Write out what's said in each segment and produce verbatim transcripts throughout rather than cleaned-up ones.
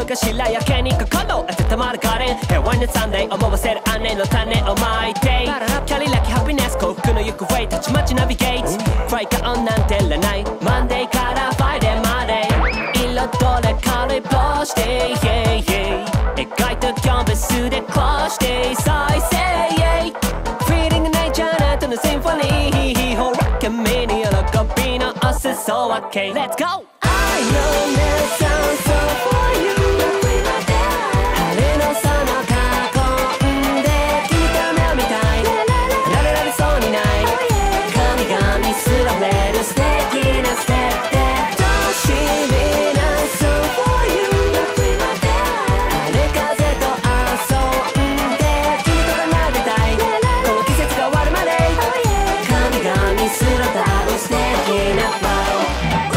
くかしらやけに心温まるカレン平和にサンデー思わせる姉の種をまいてキャリラキハピネス幸福の行方たちまちナビゲートクライカオンなんていらないマンデーからファイデーまで彩れ軽いポーして、yeah, yeah、描いたキャンバスでこうして再生、yeah、Feeling nature なとのシンフォニーほら君に喜びのお裾分け Let's go! I know there's something for you春のその囲んできた目みたい慣れられそうにない神々すられる素敵なステップでどうしみなそう for you 春風と遊んで君と奏でたいこの季節が終わるまで神々すら歌う素敵なフロー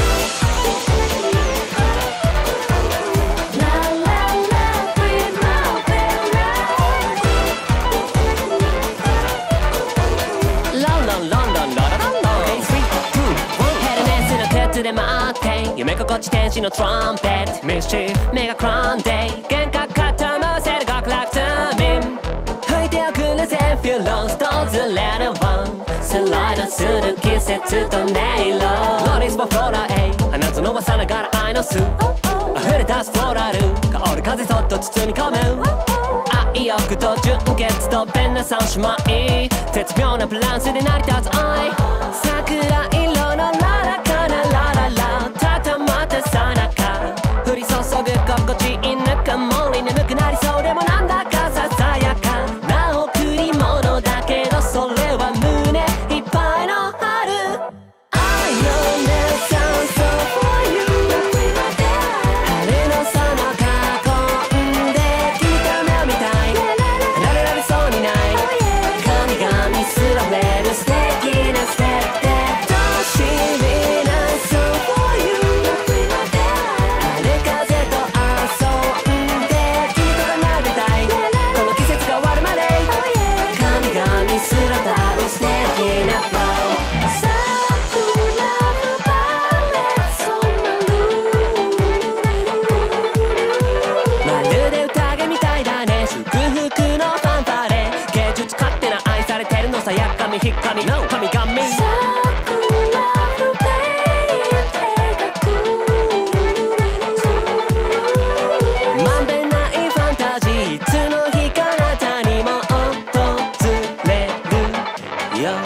で待って夢心地天使のトランペットミスチーフメガクランデー幻覚傾ませる極楽タイミン吹いておくれゼフィロスとずれるワンスライドする季節と音色ロリスボフローラへ放つのはさながら愛の巣溢れ出すフローラル香る風そっと包み込む愛欲と純潔とペンな三姉妹絶妙なバランスで成り立つ愛桜色のララかなラララたたまたさなか降り注ぐ心地いいぬくもり眠くなりそうでもなんだかささやかな贈り物だけどそれは胸いっぱいの春 I know there's something for you 春のその囲んできた目みたい慣れられそうにない神々すられる素敵なステップでどうしみなそう for you 春風と遊んで君と奏でたいこの季節が終わるまで神々すら歌う素敵なフローまるで宴みたいだね祝福のファンファーレ芸術勝手な愛されてるのさやかみ光の神々まんべんないファンタジーいつの日かあなたにも訪れるよ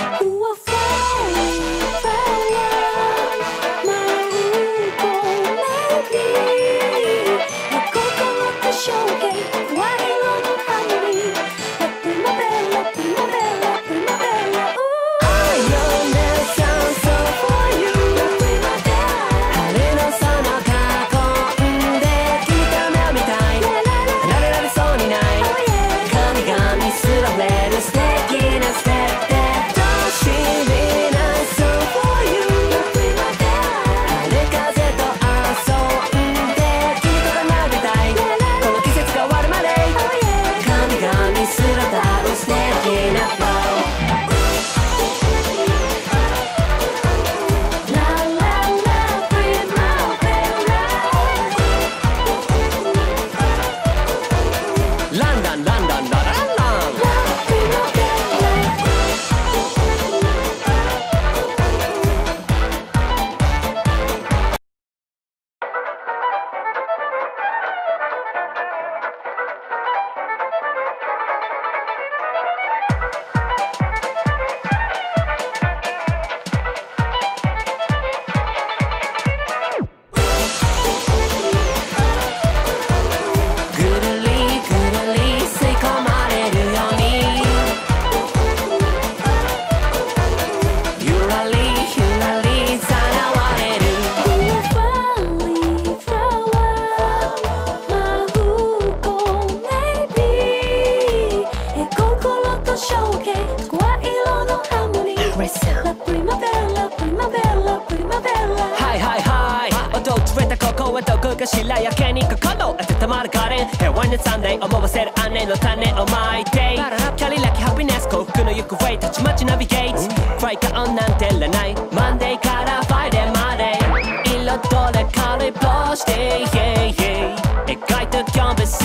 かしらやけに心温まるカレン平和にサンデー思わせる姉の種をまいてキャリラキハピネス幸福の行方たちまちナビゲートクライカオンなんていらないマンデーからファイデーまで彩れ軽いポーして、yeah, yeah、描いた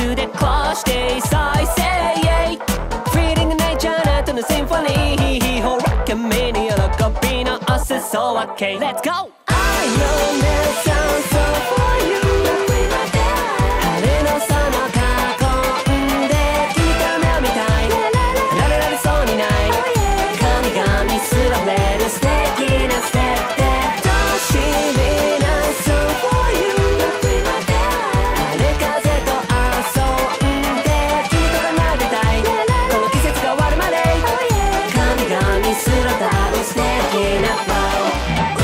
中でこうして再生 Feeling ないじゃなとのシンフォニーほら君に喜びのお裾分け Let's go! I know there's some song for you 春のその囲んで君と目を見たい慣れられそうにない神々すら触れる素敵なステップでどうしりな Song for you 春風と遊んで君と奏でたいこの季節が終わるまで神々すら歌う素敵なフロー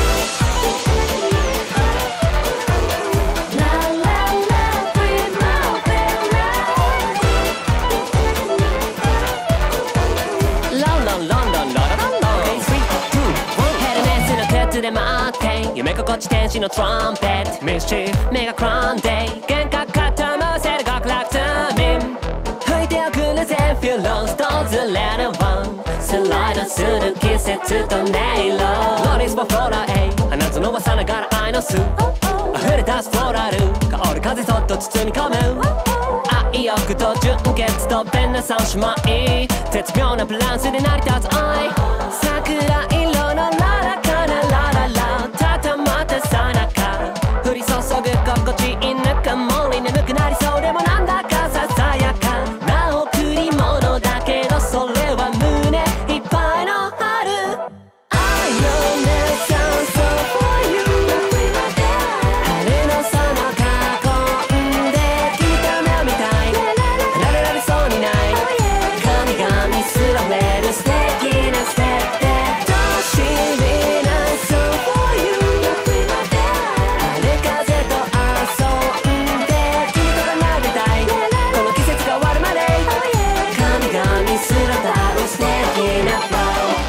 で待って夢心地天使のトランペットミスチー目がクランデイ幻覚傾ませる極楽タイミン吹いておくれゼフィロスとずれるワンスライドする季節と音色ロリスもフローラへ放つのはさながら愛の巣溢れ出すフローラル香る風そっと包み込む愛欲と純潔と弁な三姉妹絶妙なバランスで成り立つ愛桜色のララかなラララたまったさなか降り注ぐ心地いいぬかもり眠くなりそうでもなんだかささやかな贈り物だけどそれは胸いっぱいの春 I know there's some song for you 春のその囲んで君と目を見たい慣れられそうにない神々すら触れる素敵なステップでどうしりな Song for you 春風と遊んで君と奏でたいこの季節が終わるまで神々すら歌う素敵なフロー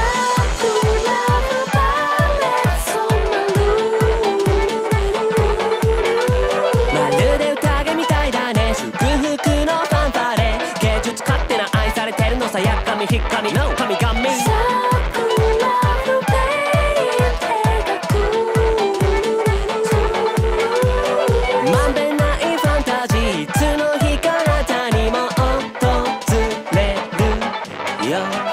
まるで宴みたいだね祝福のファンファーレ芸術勝手な愛されてるのさやかみひっかみの神々まんべんないファンタジーいつの日かあなたにも訪れるよ